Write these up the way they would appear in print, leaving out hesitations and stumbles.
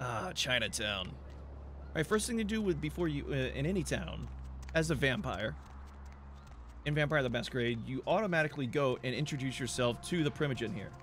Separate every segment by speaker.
Speaker 1: Ah, Chinatown. All right, first thing to do would before you in any town, as a vampire, in Vampire the Masquerade, you automatically go and introduce yourself to the Primogen here.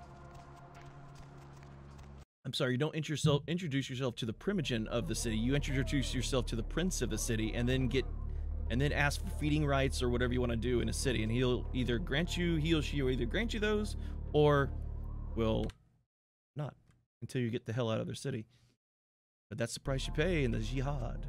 Speaker 1: I'm sorry, you don't introduce yourself to the Primogen of the city. You introduce yourself to the Prince of the city, and then ask for feeding rights or whatever you want to do in a city, and he'll either grant you, he or she will either grant you those, or will not until you get the hell out of their city. But that's the price you pay in the jihad.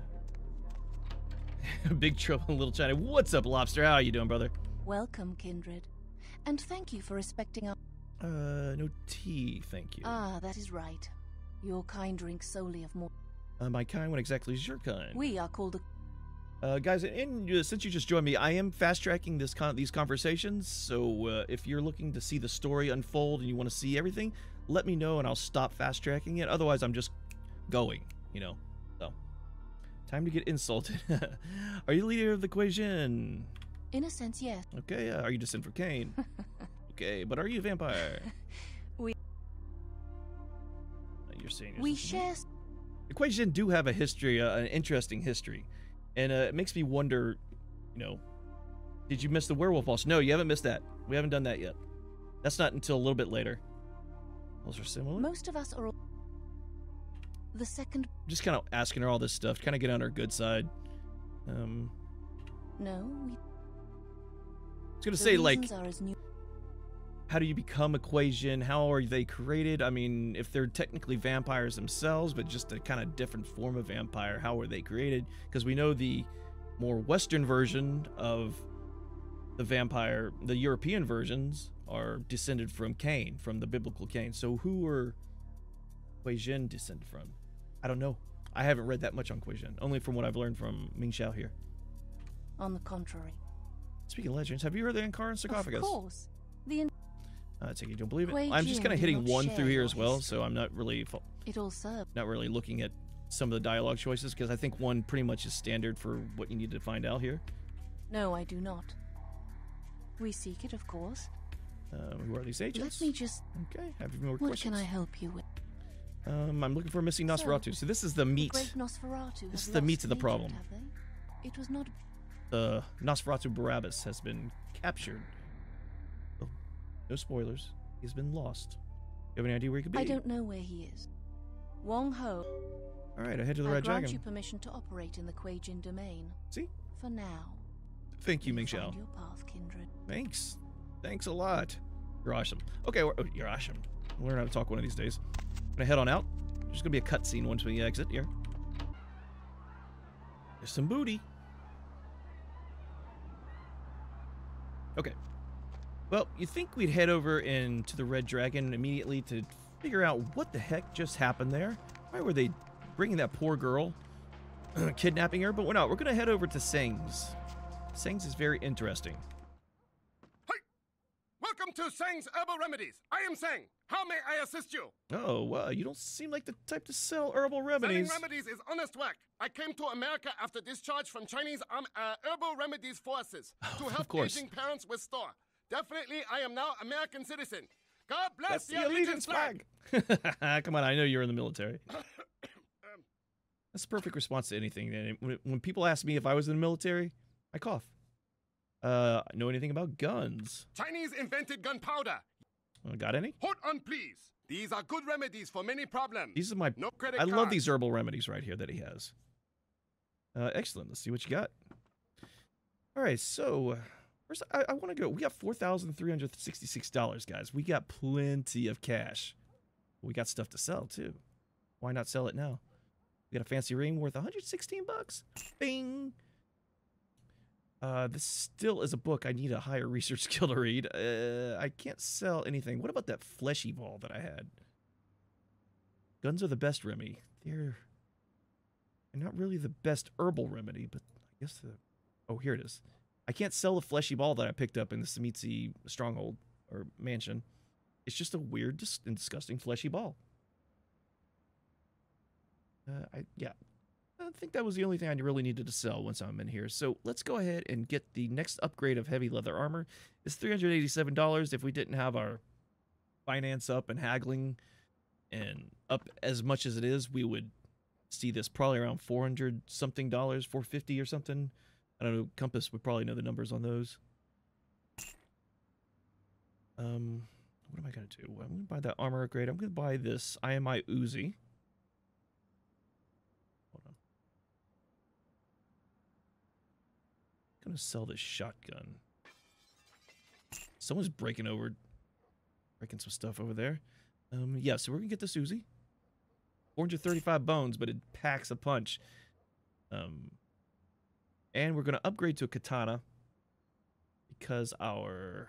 Speaker 1: Big trouble in Little China. What's up, Lobster? How are you doing, brother?
Speaker 2: Welcome, kindred. And thank you for respecting our...
Speaker 1: No tea, thank you.
Speaker 2: Ah, that is right. Your kind drinks solely of more...
Speaker 1: My kind? What exactly is your kind?
Speaker 2: We are called
Speaker 1: a... guys, since you just joined me, I am fast-tracking these conversations, so if you're looking to see the story unfold and you want to see everything, let me know and I'll stop fast-tracking it. Otherwise, I'm just going, you know. So, time to get insulted. Are you leader of the Quasian?
Speaker 2: In a sense, yes.
Speaker 1: Okay, are you descended from Cain? Okay, but are you a vampire?
Speaker 2: We...
Speaker 1: You're saying
Speaker 2: we share...
Speaker 1: The Quasian do have a history, an interesting history. And it makes me wonder, you know, did you miss the werewolf also? No, you haven't missed that. We haven't done that yet. That's not until a little bit later. Those are similar.
Speaker 2: Most of us are all... The second...
Speaker 1: Just kind of asking her all this stuff, kind of get on her good side.
Speaker 2: No, we...
Speaker 1: I was going to say, like, how do you become a Quasian? How are they created? I mean, if they're technically vampires themselves, but just a kind of different form of vampire, how were they created? Because we know the more Western version of the vampire, the European versions, are descended from Cain, from the biblical Cain. So who are Quasian descended from? I don't know. I haven't read that much on Quasian, only from what I've learned from Ming Xiao here.
Speaker 2: On the contrary.
Speaker 1: Speaking of legends, have you heard the Ankaran sarcophagus?
Speaker 2: Of course. The
Speaker 1: I take it you don't believe it.
Speaker 2: Quasian
Speaker 1: I'm just kind of hitting one through here as well,
Speaker 2: history.
Speaker 1: so I'm not really looking at some of the dialogue choices because I think one pretty much is standard for what you need to find out here.
Speaker 2: No, I do not. We seek it, of course.
Speaker 1: Who are these agents?
Speaker 2: Let me just...
Speaker 1: Okay, have you more
Speaker 2: what
Speaker 1: questions?
Speaker 2: can I help you with?
Speaker 1: I'm looking for a missing Nosferatu. So this is the meat.
Speaker 2: The great Nosferatu
Speaker 1: This
Speaker 2: have
Speaker 1: is the meat
Speaker 2: lost
Speaker 1: of the
Speaker 2: an
Speaker 1: problem.
Speaker 2: agent, have they? It was not...
Speaker 1: Nosferatu Barabbas has been captured. Oh, no spoilers. He's been lost. You have any idea where he could be?
Speaker 2: I don't know where he is. Wong Ho.
Speaker 1: All right, I head to the
Speaker 2: I
Speaker 1: Red
Speaker 2: grant
Speaker 1: Dragon.
Speaker 2: you permission to operate in the Quasian domain.
Speaker 1: See?
Speaker 2: For now.
Speaker 1: Thank you, Ming
Speaker 2: Find
Speaker 1: Xiao.
Speaker 2: your path, kindred.
Speaker 1: Thanks. Thanks a lot. You're awesome. Okay, you're awesome. I'll learn how to talk one of these days. I'm gonna head on out. There's gonna be a cutscene once we exit here. There's some booty. Okay. Well, you think we'd head over into the Red Dragon immediately to figure out what the heck just happened there? Why were they bringing that poor girl, kidnapping her? But we're not. We're gonna head over to Seng's. Seng's is very interesting.
Speaker 3: Welcome to Seng's Herbal Remedies. I am Seng. How may I assist you?
Speaker 1: Oh, you don't seem like the type to sell herbal remedies.
Speaker 3: Selling remedies is honest work. I came to America after discharge from Chinese herbal remedies forces to help aging parents with store. Definitely, I am now American citizen. God bless the allegiance flag.
Speaker 1: Come on, I know you're in the military. That's the perfect response to anything. When people ask me if I was in the military, I cough. Know anything about guns?
Speaker 3: Chinese invented gunpowder.
Speaker 1: Got any?
Speaker 3: Hold on, please. These are good remedies for many problems.
Speaker 1: These are my...
Speaker 3: No credit
Speaker 1: I love
Speaker 3: cards.
Speaker 1: these herbal remedies right here that he has. Excellent. Let's see what you got. All right, so... First, I want to go... We got $4,366, guys. We got plenty of cash. We got stuff to sell, too. Why not sell it now? We got a fancy ring worth 116 bucks. Bing! This still is a book I need a higher research skill to read. I can't sell anything. What about that fleshy ball that I had? Guns are the best remedy. They're not really the best herbal remedy, but I guess the... Oh, here it is. I can't sell the fleshy ball that I picked up in the Samitsi stronghold, or mansion. It's just a weird and disgusting fleshy ball. I think that was the only thing I really needed to sell once I'm in here. So let's go ahead and get the next upgrade of heavy leather armor. It's $387. If we didn't have our finance up and haggling and up as much as it is, we would see this probably around 400 something dollars, 450 or something. I don't know. Compass would probably know the numbers on those. What am I gonna do? I'm gonna buy that armor upgrade. I'm gonna buy this IMI Uzi. Hold on. I'm gonna sell this shotgun. Someone's breaking some stuff over there. Yeah, so we're gonna get this Uzi. 435 bones, but it packs a punch. And we're gonna upgrade to a katana because our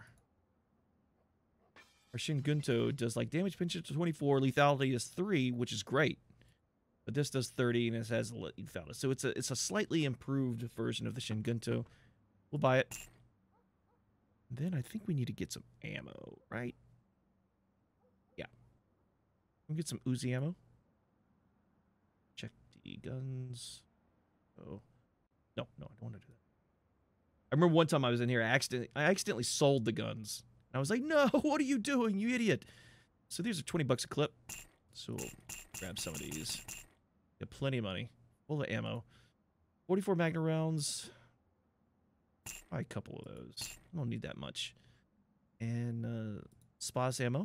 Speaker 1: Shingunto does like damage pinch to 24, lethality is 3, which is great. But this does 30 and it has lethality. So it's a slightly improved version of the Shingunto. We'll buy it. And then I think we need to get some ammo, right? Yeah. We'll get some Uzi ammo. Check the guns. Oh. No, I don't want to do that. I remember one time I was in here, I accidentally sold the guns. And I was like, no, what are you doing, you idiot? So these are 20 bucks a clip. So we'll grab some of these. Got plenty of money. Full of ammo. 44 Magnum rounds. Buy a couple of those. I don't need that much. And spas ammo.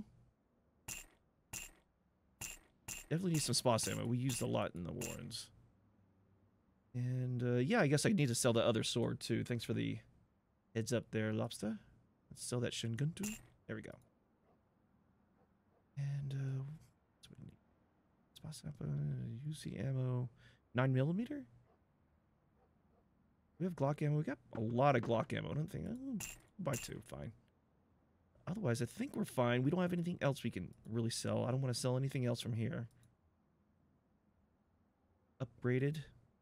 Speaker 1: Definitely need some spas ammo. We used a lot in the Warrens. And yeah, I guess I need to sell the other sword too. Thanks for the heads up there, Lobster. Let's sell that Shingunto. There we go. And what's what we need? Spas ammo, UC ammo, 9mm. We have Glock ammo. We got a lot of Glock ammo. I don't think I'll buy 2. Fine. Otherwise, I think we're fine. We don't have anything else we can really sell. I don't want to sell anything else from here. Upgraded.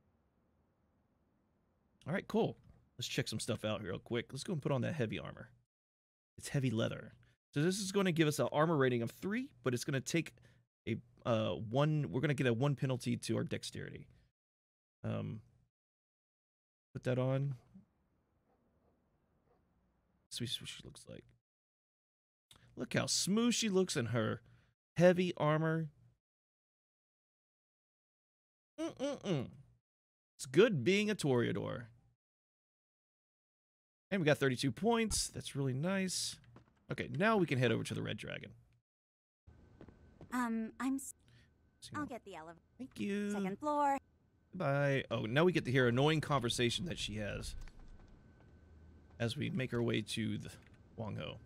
Speaker 1: All right, cool. Let's check some stuff out here real quick. Let's go and put on that heavy armor. It's heavy leather. So this is going to give us an armor rating of 3, but it's going to take a 1. We're going to get a 1 penalty to our dexterity. Put that on. See what she looks like. Look how smooth she looks in her heavy armor. It's good being a Toreador. And we got 32 points. That's really nice. Okay, now we can head over to the Red Dragon.
Speaker 4: I'll get the elevator.
Speaker 1: Thank you.
Speaker 4: 2nd floor.
Speaker 1: Goodbye. Oh, now we get to hear annoying conversation that she has as we make our way to the Wang Ho.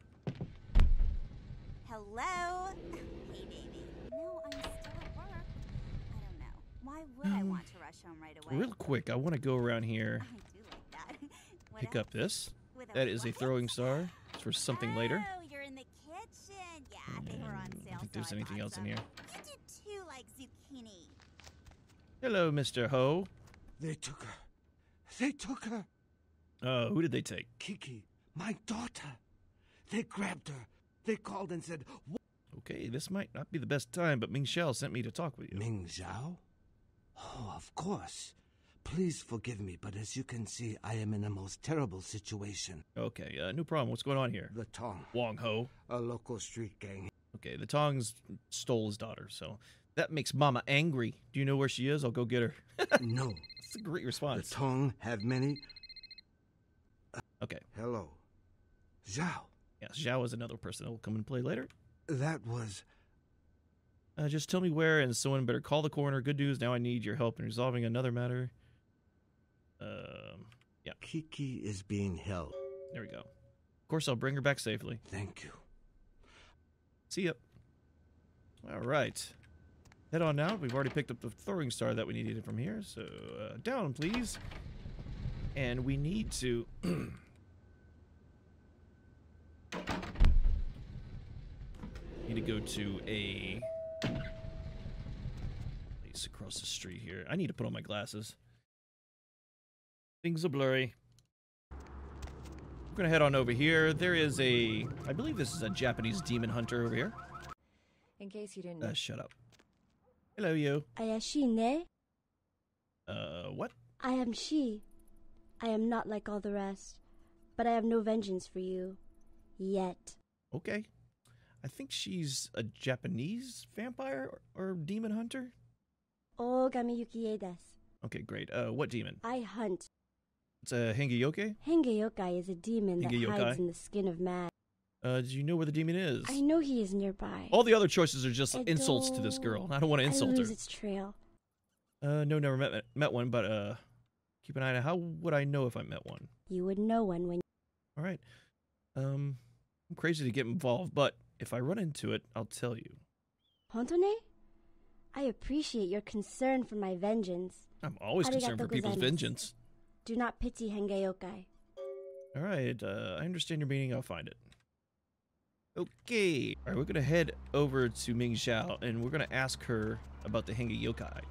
Speaker 4: Hello? Hey, baby. No, I'm still at work. I don't know. Why would I want to rush home right away?
Speaker 1: Real quick, I want to go around here.
Speaker 4: I do like that.
Speaker 1: Pick up this. That is a throwing star. It's for something later.
Speaker 4: Oh, you're in the kitchen. Yeah, they were on sale.
Speaker 1: I don't think there's anything else in here.
Speaker 4: You do too, like zucchini.
Speaker 1: Hello, Mr. Ho.
Speaker 5: They took her. They took her.
Speaker 1: Who did they take?
Speaker 5: Kiki, my daughter. They grabbed her. They called and said,
Speaker 1: okay, this might not be the best time, but Ming Xiao sent me to talk with you.
Speaker 5: Ming Xiao? Oh, of course. Please forgive me, but as you can see, I am in a most terrible situation.
Speaker 1: Okay, no problem. What's going on here?
Speaker 5: The Tong.
Speaker 1: Wang Ho.
Speaker 5: A local street gang.
Speaker 1: Okay, the Tongs stole his daughter, so that makes Mama angry. Do you know where she is? I'll go get her.
Speaker 5: No.
Speaker 1: That's a great response.
Speaker 5: The Tong have many...
Speaker 1: okay.
Speaker 5: Hello. Zhao.
Speaker 1: Yes, Zhao is another person that will come and play later.
Speaker 5: That was...
Speaker 1: just tell me where, and someone better call the coroner. Good news, now I need your help in resolving another matter. Yeah.
Speaker 5: Kiki is being held.
Speaker 1: There we go. Of course, I'll bring her back safely.
Speaker 5: Thank you.
Speaker 1: See ya. All right. Head on out. We've already picked up the throwing star that we needed from here, so down, please. And we need to... need to go to a place across the street here. I need to put on my glasses. Things are blurry. We're gonna head on over here. There is a, I believe this is a Japanese demon hunter over here.
Speaker 6: In case you didn't know.
Speaker 1: Shut up. Hello, you.
Speaker 7: Ayashine?
Speaker 1: What?
Speaker 7: I am she. I am not like all the rest, but I have no vengeance for you. Yet.
Speaker 1: Okay. I think she's a Japanese vampire or demon hunter.
Speaker 7: Ogami Yukie desu.
Speaker 1: Okay, great. What demon?
Speaker 7: I hunt.
Speaker 1: It's a Hengeyokai?
Speaker 7: Hengeyokai is a demon that hides in the skin of man.
Speaker 1: Do you know where the demon is?
Speaker 7: I know he is nearby.
Speaker 1: All the other choices are just insults to this girl. I don't want to insult her.
Speaker 7: I lose its trail.
Speaker 1: No, never met one, but keep an eye on. How would I know if I met one?
Speaker 7: You would know one when.
Speaker 1: All right. I'm crazy to get involved, but if I run into it, I'll tell you.
Speaker 7: Hontone? I appreciate your concern for my vengeance.
Speaker 1: I'm always concerned for people's vengeance.
Speaker 7: Do not pity Hengeyokai.
Speaker 1: All right, I understand your meaning. I'll find it. Okay. All right, we're going to head over to Ming Xiao, and we're going to ask her about the Hengeyokai.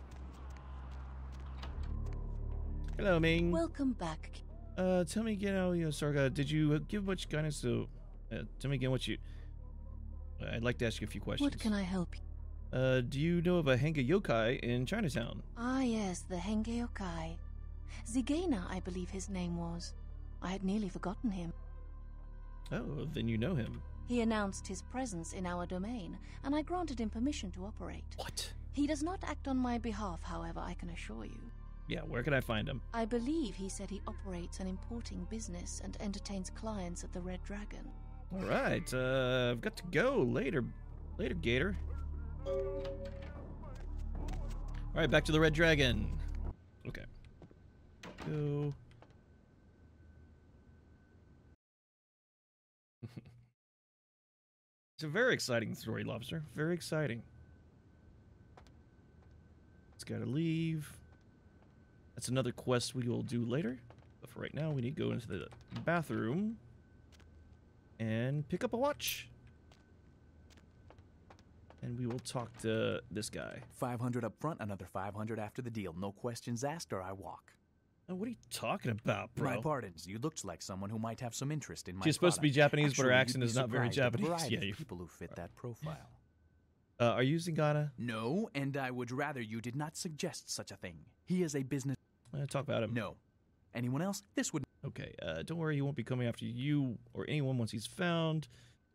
Speaker 1: Hello, Ming.
Speaker 2: Welcome back.
Speaker 1: Tell me again, Sarga, did you give much guidance to... tell me again what you... I'd like to ask you a few questions.
Speaker 2: What can I help you?
Speaker 1: Do you know of a Hengeyokai in Chinatown?
Speaker 2: Ah, yes, the Hengeyokai. Zigena, I believe his name was. I had nearly forgotten him.
Speaker 1: Oh, then you know him.
Speaker 2: He announced his presence in our domain, and I granted him permission to operate.
Speaker 1: What?
Speaker 2: He does not act on my behalf, however, I can assure you.
Speaker 1: Yeah, where can I find him?
Speaker 2: I believe he said he operates an importing business and entertains clients at the Red Dragon.
Speaker 1: All right, I've got to go. Later, Gator. All right, back to the Red Dragon. Okay. Go. It's a very exciting story, Lobster. Very exciting. It's got to leave. That's another quest we will do later. But for right now, we need to go into the bathroom and pick up a watch. And we will talk to this guy.
Speaker 8: 500 up front, another 500 after the deal. No questions asked or I walk.
Speaker 1: What are you talking about, bro?
Speaker 8: My pardons. You looked like someone who might have some interest in my
Speaker 1: She's supposed to be Japanese,
Speaker 8: Actually,
Speaker 1: but her accent
Speaker 8: you'd be
Speaker 1: is not very
Speaker 8: surprised at the
Speaker 1: Japanese.
Speaker 8: variety
Speaker 1: Yeah,
Speaker 8: of people who fit that profile.
Speaker 1: Are you Zingana?
Speaker 8: No, and I would rather you did not suggest such a thing. He is a business...
Speaker 1: Talk about him.
Speaker 8: No. Anyone else? This would...
Speaker 1: Okay, don't worry, he won't be coming after you or anyone once he's found.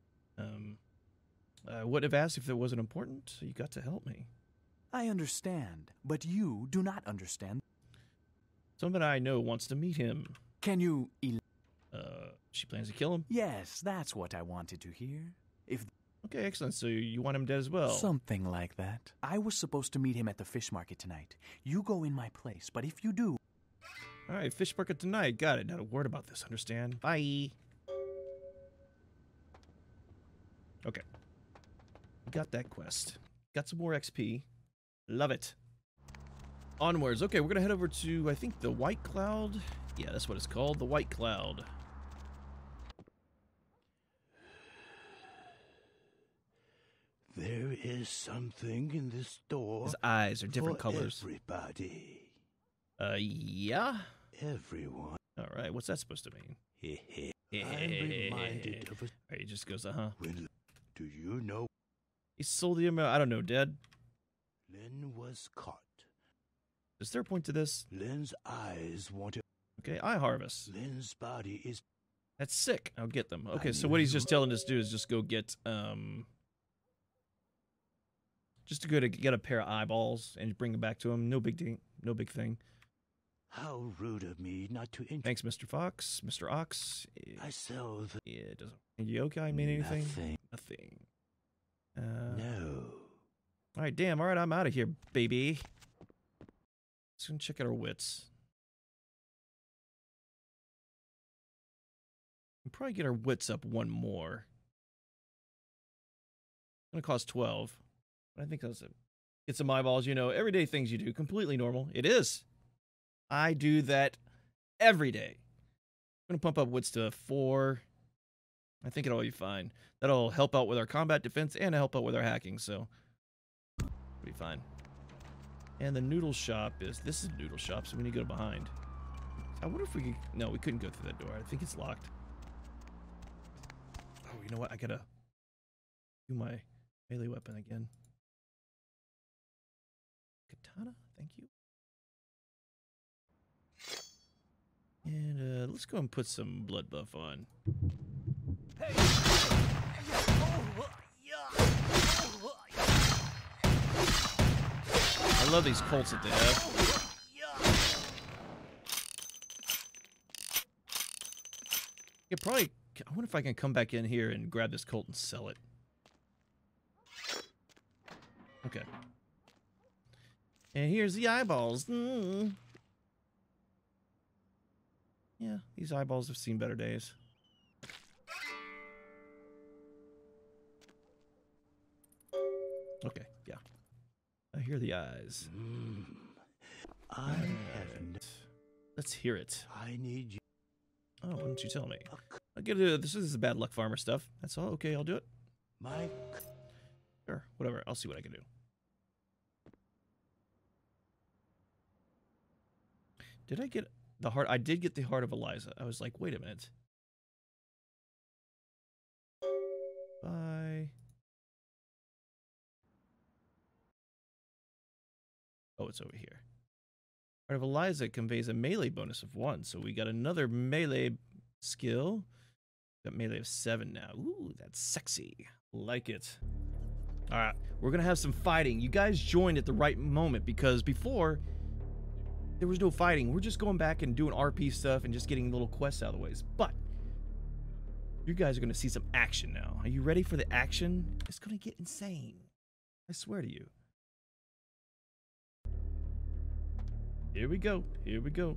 Speaker 1: I would have asked if it wasn't important. You got to help me.
Speaker 8: I understand, but you do not understand.
Speaker 1: Someone I know wants to meet him.
Speaker 8: Can you...
Speaker 1: She plans to kill him?
Speaker 8: Yes, that's what I wanted to hear. If...
Speaker 1: Okay, excellent. So you want him dead as well?
Speaker 8: Something like that. I was supposed to meet him at the fish market tonight. You go in my place, but if you do...
Speaker 1: All right, fish market tonight. Got it. Not a word about this, understand? Bye. Okay. Got that quest. Got some more XP. Love it. Onwards. Okay, we're going to head over to, I think, the White Cloud. Yeah, that's what it's called. The White Cloud.
Speaker 5: There is something in this store.
Speaker 1: His eyes are different colors.
Speaker 5: Everybody.
Speaker 1: Yeah?
Speaker 5: Everyone.
Speaker 1: All right, what's that supposed to mean?
Speaker 5: I'm reminded of a...
Speaker 1: Right, he just goes, uh-huh.
Speaker 5: Do you know?
Speaker 1: He sold the amount. I don't know, Dad.
Speaker 5: Lin was caught.
Speaker 1: Is there a point to this?
Speaker 5: Lin's eyes want to...
Speaker 1: Okay, eye harvest.
Speaker 5: Lin's body is...
Speaker 1: That's sick. I'll get them. Okay, so what he's just telling us to do is just go get, just to go to get a pair of eyeballs and bring them back to him. No big thing. No big thing.
Speaker 5: How rude of me not to...
Speaker 1: Thanks, Mr. Fox. Mr. Ox.
Speaker 5: I sell the...
Speaker 1: Yeah, it doesn't... Yokai mean anything?
Speaker 5: Nothing.
Speaker 1: Nothing.
Speaker 5: No.
Speaker 1: Alright, damn. Alright, I'm out of here, baby. Let's go check out our wits. We'll probably get our wits up one more. It's gonna cost 12. But I think that's it. Get some eyeballs, you know, everyday things you do. Completely normal. It is. I do that every day. I'm gonna pump up wits to 4. I think it'll be fine. That'll help out with our combat defense and help out with our hacking, so it'll be fine. And the noodle shop is... This is the noodle shop, so we need to go behind. I wonder if we could... No, we couldn't go through that door. I think it's locked. Oh, you know what? I gotta do my melee weapon again. Katana, thank you. And let's go and put some blood buff on. I love these Colts that they have. Yeah, probably. I wonder if I can come back in here and grab this Colt and sell it. Okay. And here's the eyeballs. Yeah, these eyeballs have seen better days. Okay, yeah. I hear the eyes.
Speaker 5: I haven't.
Speaker 1: Let's hear it.
Speaker 5: I need you.
Speaker 1: Oh, why don't you tell me? I'll get it. This is bad luck farmer stuff. That's all. Okay, I'll do it.
Speaker 5: Mike.
Speaker 1: Sure, whatever. I'll see what I can do. Did I get the heart? I did get the heart of Eliza. I was like, wait a minute. Bye. Oh, it's over here. Heart of Eliza conveys a melee bonus of 1, so we got another melee skill. Got melee of 7 now. Ooh, that's sexy. Like it. All right, we're gonna have some fighting. You guys joined at the right moment because before there was no fighting. We're just going back and doing RP stuff and just getting little quests out of the ways. But you guys are gonna see some action now. Are you ready for the action? It's gonna get insane. I swear to you. Here we go. Here we go.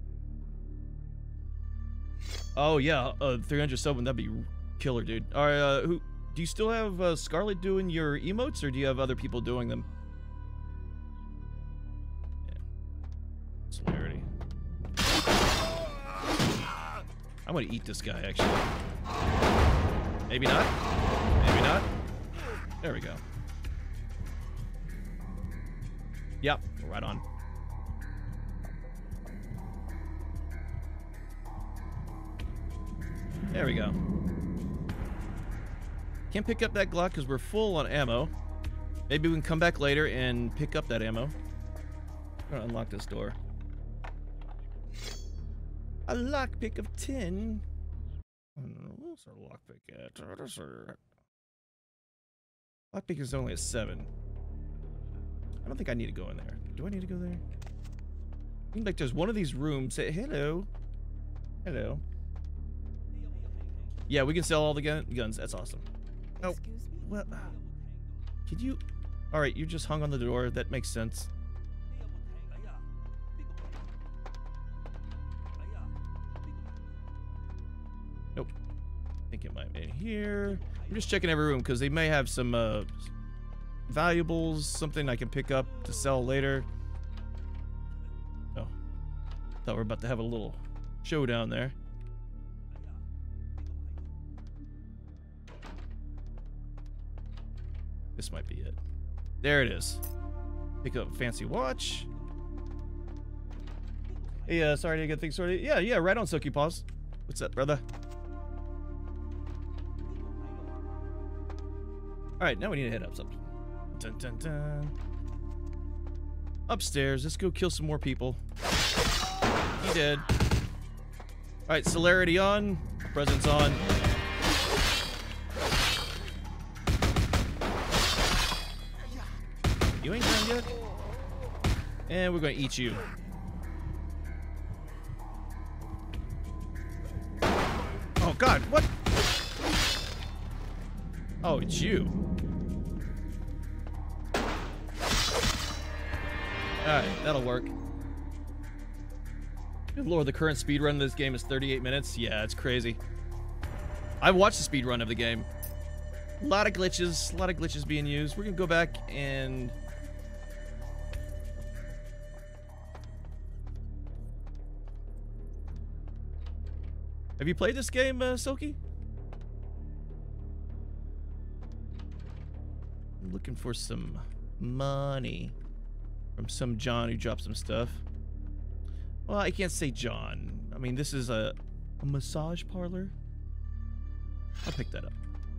Speaker 1: Oh yeah, 300 subbing, that'd be killer, dude. All right, who do you still have Scarlet doing your emotes, or do you have other people doing them? Yeah. Celerity. I'm gonna eat this guy actually. Maybe not. Maybe not. There we go. Yep, right on. There we go. Can't pick up that Glock because we're full on ammo. Maybe we can come back later and pick up that ammo. I'm gonna unlock this door. A lockpick of 10. What's our lockpick at? Lockpick is only a 7. I don't think I need to go in there. Do I need to go there? Seems like there's one of these rooms. Say hello. Hello. Yeah, we can sell all the guns. That's awesome. Oh, well, could you? All right, you just hung on the door. That makes sense. Nope. I think it might be in here. I'm just checking every room because they may have some valuables, something I can pick up to sell later. Oh, thought we were about to have a little showdown there. This might be it. There it is. Pick up a fancy watch. Hey, sorry to get things sorted. Yeah, right on, Silky Paws. What's up, brother? All right, now we need to head up something. Dun, dun, dun. Upstairs. Let's go kill some more people. He dead. All right, celerity on. Presence on. You ain't done yet? And we're gonna eat you. Oh God, what? Oh, it's you. Alright, that'll work. Good Lord, the current speedrun of this game is 38 minutes. Yeah, it's crazy. I've watched the speedrun of the game. A lot of glitches being used. We're gonna go back and have you played this game, Silky? I'm looking for some money from some John who dropped some stuff. Well, I can't say John. I mean, this is a massage parlor. I'll pick that up.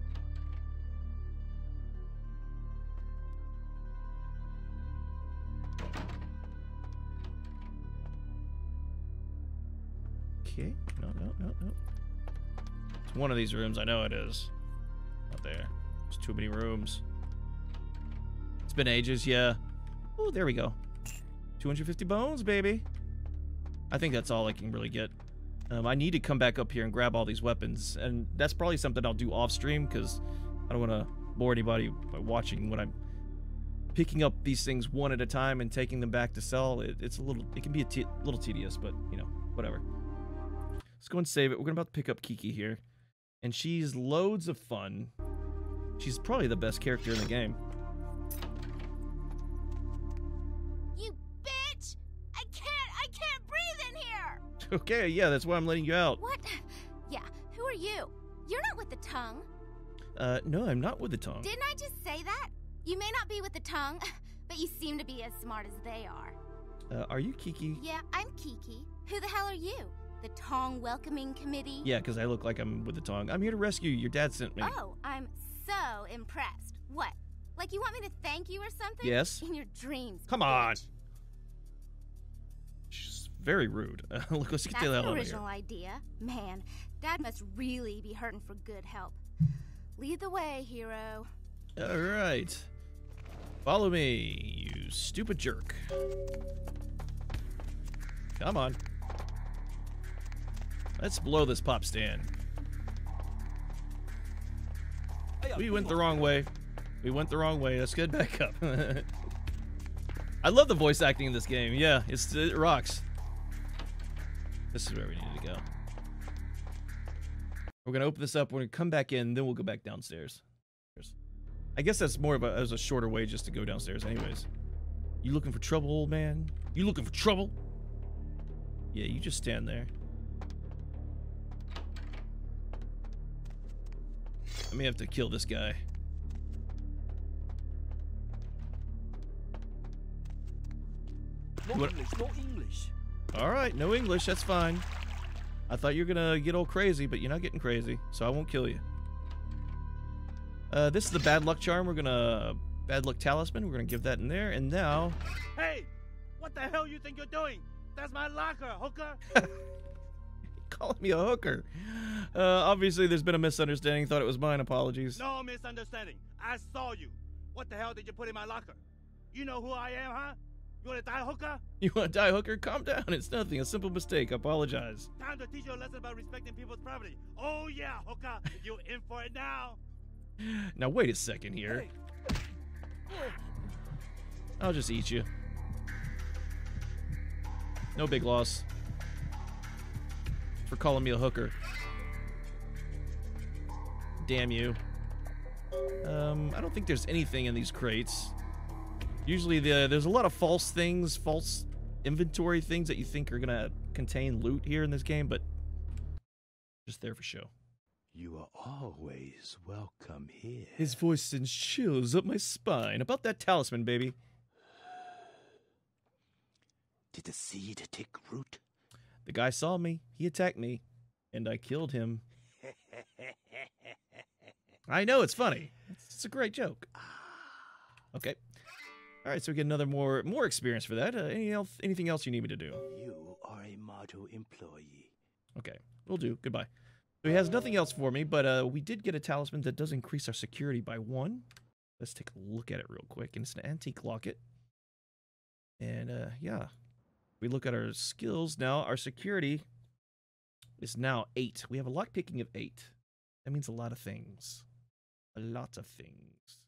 Speaker 1: Okay. No. It's one of these rooms. I know it is. Not there. There's too many rooms. It's been ages, yeah. Oh, there we go. 250 bones, baby. I think that's all I can really get. I need to come back up here and grab all these weapons, and that's probably something I'll do off stream because I don't want to bore anybody by watching when I'm picking up these things one at a time and taking them back to sell. It can be a little tedious, but you know, whatever. Let's go and save it. We're about to pick up Kiki here, and she's loads of fun. She's probably the best character in the game.
Speaker 4: You bitch! I can't breathe in here!
Speaker 1: Okay, yeah, that's why I'm letting you out.
Speaker 4: What? Yeah, who are you? You're not with the tongue.
Speaker 1: No, I'm not with the tongue.
Speaker 4: Didn't I just say that? You may not be with the tongue, but you seem to be as smart as they are.
Speaker 1: Are you Kiki?
Speaker 4: Yeah, I'm Kiki. Who the hell are you? The Tong Welcoming Committee?
Speaker 1: Yeah, because I look like I'm with the tongue. I'm here to rescue you. Your dad sent me.
Speaker 4: Oh, I'm so impressed. What? Like you want me to thank you or something?
Speaker 1: Yes.
Speaker 4: In your dreams.
Speaker 1: Come on. She's very rude. Look, let's get the hell out of here.
Speaker 4: That's an original idea. Man, Dad must really be hurting for good help. Lead the way, hero.
Speaker 1: All right. Follow me, you stupid jerk. Come on. Let's blow this pop stand. We went the wrong way. We went the wrong way. Let's get back up. I love the voice acting in this game. Yeah, it rocks. This is where we need to go. We're going to open this up. We're going to come back in, then we'll go back downstairs. I guess that's more of a shorter way just to go downstairs anyways. You looking for trouble, old man? You looking for trouble? Yeah, you just stand there. I may have to kill this guy.
Speaker 9: No English, no English.
Speaker 1: Alright, no English, that's fine. I thought you were gonna get all crazy, but you're not getting crazy, so I won't kill you. This is the bad luck charm. We're gonna... Bad luck talisman. We're gonna give that in there, and now...
Speaker 9: Hey! What the hell you think you're doing? That's my locker, hooker!
Speaker 1: Calling me a hooker. Obviously, there's been a misunderstanding. Thought it was mine. Apologies.
Speaker 9: No misunderstanding. I saw you. What the hell did you put in my locker? You know who I am, huh? You wanna die, hooker?
Speaker 1: You wanna die, hooker? Calm down. It's nothing. A simple mistake. I apologize.
Speaker 9: Time to teach you a lesson about respecting people's property. Oh yeah, hooker. You in for it now?
Speaker 1: Now, wait a second here.
Speaker 9: Hey.
Speaker 1: I'll just eat you. No big loss. For calling me a hooker. Damn you. I don't think there's anything in these crates. Usually there's a lot of false things, false inventory things that you think are gonna contain loot here in this game, but just there for show.
Speaker 10: You are always welcome here.
Speaker 1: His voice sends chills up my spine. About that talisman, baby.
Speaker 10: Did the seed take root?
Speaker 1: The guy saw me. He attacked me. And I killed him. I know, it's funny. It's a great joke. Okay. All right, so we get another more experience for that. Anything else you need me to do?
Speaker 10: You are a model employee.
Speaker 1: Okay, we'll do. Goodbye. So he has nothing else for me, but we did get a talisman that does increase our security by 1. Let's take a look at it real quick. And it's an antique locket. And yeah, we look at our skills now. Our security is now 8. We have a lockpicking of 8. That means a lot of things. A lot of things.